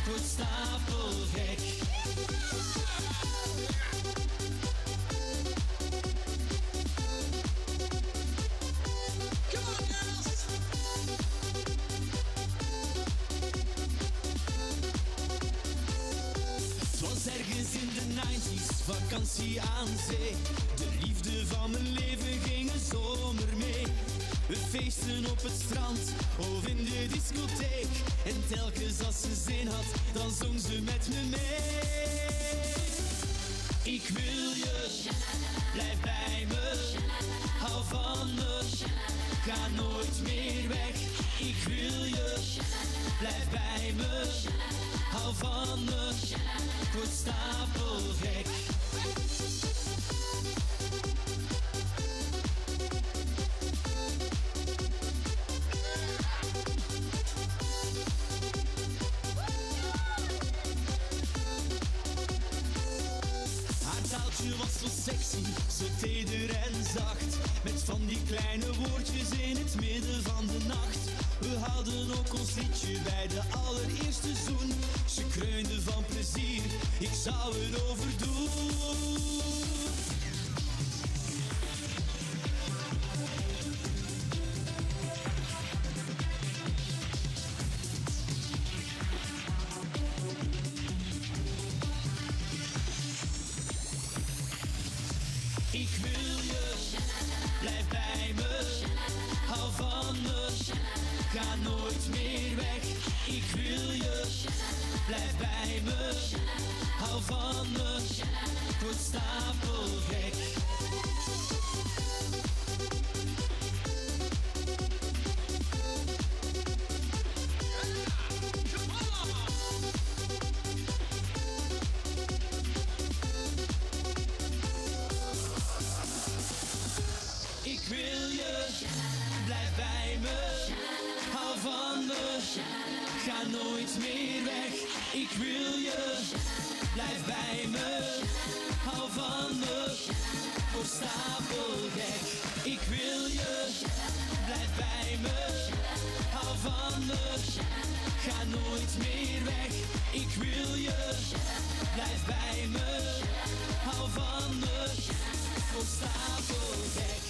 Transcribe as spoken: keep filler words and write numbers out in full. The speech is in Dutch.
word stapelgek. Ergens in de negentig, vakantie aan zee. De liefde van mijn leven ging een zomer mee. We feesten op het strand of in de discotheek. En telkens als ze zin had, dan zong ze met me mee. Ik wil je, blijf bij me, hou van me, ga nooit meer weg. Ik wil je, blijf bij me, hou van me, word stapelgek. Haar taaltje was zo sexy, zo teder en zacht. Met van die kleine woordjes in het midden van de nacht. We hadden ook ons liedje bij de allereerste zoen. Ze kreunde van plezier, ik zou het overdoen. Ik wil je, blijf bij me, hou van me, ga nooit meer weg. Ik wil je, blijf bij me, hou van me, word stapelgek. Ik wil je, blijf bij me, hou van me, ga nooit meer weg. Ik wil je, blijf bij me, hou van me, word stapelgek. Ik wil je, blijf bij me, hou van me, ga nooit meer weg. Ik wil je, blijf bij me, hou van me, word stapelgek.